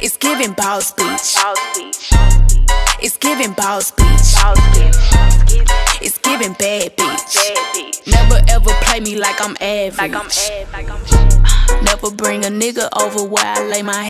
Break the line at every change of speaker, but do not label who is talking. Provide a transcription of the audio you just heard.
It's giving boss bitch. It's giving boss bitch. It's giving bad bitch. Never ever play me like I'm average. Never bring a nigga over where I lay my